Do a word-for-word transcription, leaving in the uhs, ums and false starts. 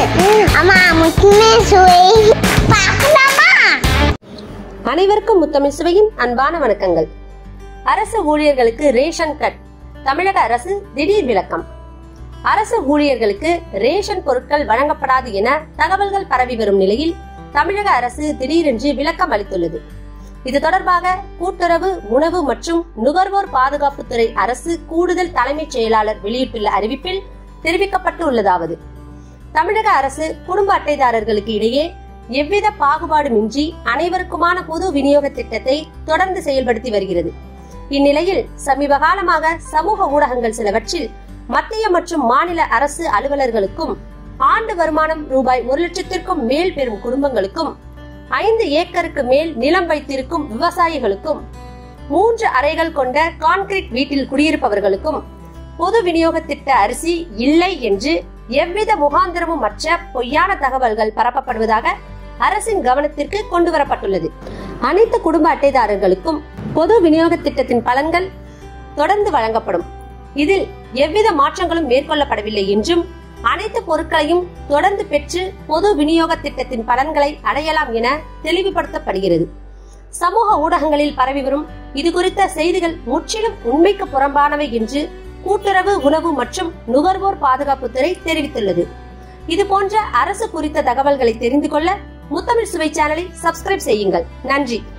அனைவருக்கும் முத்தமிழ்சுவையின் அன்பான வணக்கங்கள். அரசு ஊழியர்களுக்கு ரேஷன் கார்டு, தமிழக அரசு திடீர் விளக்கம். அரசு ஊழியர்களுக்கு ரேஷன் பொருட்கள் வழங்கப்படாது என தகவல்கள் பரவி வரும் நிலையில் தமிழக அரசு திடீரென்று விளக்கம் அளித்துள்ளது. இது தொடர்பாக கூட்டுறவு, உணவு மற்றும் நுகர்வோர் பாதுகாப்புத்துறை அரசு கூடுதல் தலைமைச் செயலாளர் வெளியிட்டுள்ள அறிவிப்பில் தெரிவிக்கப்பட்டுள்ளதாவது: தமிழக அரசு குடும்ப அட்டைதாரர்களுக்கு இடையே எவ்வித பாகுபாடுமின்றி அனைவருக்குமான பொது விநியோக திட்டத்தை தொடர்ந்து செயல்படுத்தி வருகிறது. இந்நிலையில் சமீப காலமாக சமூக ஊடகங்கள் சிலவற்றில் மத்திய மற்றும் மாநில அரசு அலுவலர்களுக்கும் ஆண்டு வருமானம் ரூபாய் ஒரு லட்சத்திற்கும் மேல் பெறும் குடும்பங்களுக்கும், ஐந்து ஏக்கருக்கு மேல் நிலம் வைத்திருக்கும் விவசாயிகளுக்கும், மூன்று அறைகள் கொண்ட கான்கிரீட் வீட்டில் குடியிருப்பவர்களுக்கும் பொது விநியோக திட்ட அரிசி இல்லை என்று எவ்வித முகாந்திரமும் மற்ற பொய்யான தகவல்கள் பரப்பப்படுவதாக அரசின் கவனத்திற்கு கொண்டு வரப்பட்டுள்ளது. அனைத்து குடும்ப அட்டைதாரர்களுக்கும் பொது விநியோக திட்டத்தின் பலன்கள் தொடர்ந்து வழங்கப்படும். இதில் எவ்வித மாற்றங்களும் மேற்கொள்ளப்படவில்லை என்றும், அனைத்து பொருட்களையும் தொடர்ந்து பெற்று பொது விநியோக திட்டத்தின் பலன்களை அடையலாம் என தெளிவுபடுத்தப்படுகிறது. சமூக ஊடகங்களில் பரவி வரும் இது குறித்த செய்திகள் முற்றிலும் உண்மைக்கு புறம்பானவை என்று கூட்டுறவு, உணவு மற்றும் நுகர்வோர் பாதுகாப்புத்துறை தெரிவித்துள்ளது. இது போன்ற அரசு குறித்த தகவல்களை தெரிந்து கொள்ள முத்தமிழ் சுவை சேனலை சப்ஸ்கிரைப் செய்யுங்கள். நன்றி.